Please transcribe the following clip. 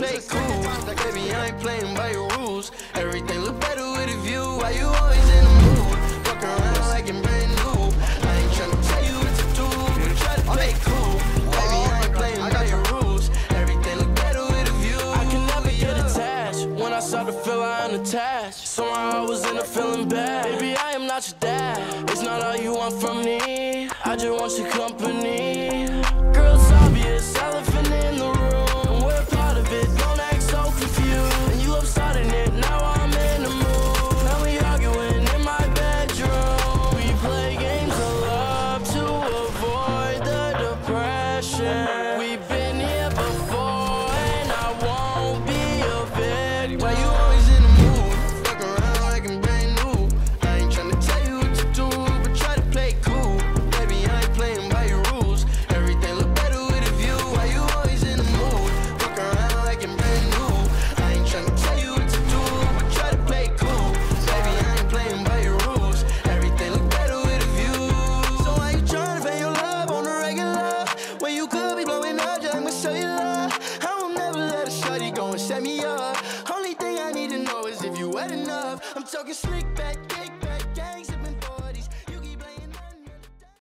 play cool. Like, baby, I ain't playing by your rules. Everything look better with a view. Why you always in the mood? Walk around like you're brand new. I ain't tryna tell you what to do, but try to play cool. Baby, I ain't playing by your rules. Everything look better with a view. I can never get attached. When I start to feel I unattached, somehow I was in a feeling bad. Baby, I am not your dad. It's not all you want from me. I just want your company. Girl, it's obvious, elephant in the room. We're part of it, don't act so confused. And you love starting it, now I'm in the mood. Now we arguing in my bedroom. We play games of love to avoid the depression. We've been here before and I won't be a victim. Why you always in the mood? Walk around like I'm brand new. I ain't tryna tell you what to do, but try to play cool. Baby, I ain't playing by your rules. Everything look better with a view. Why you always in the mood? Walk around like I'm brand new. I ain't tryna tell you what to do, but try to play cool. Baby, I ain't playing by your rules. Everything look better with a view. So why you tryna pay your love on the regular when you could be blowing up just like my cellular? I will never let a shorty go and set me up. Only thing I need to know is if you wet enough. I'm talking slick back.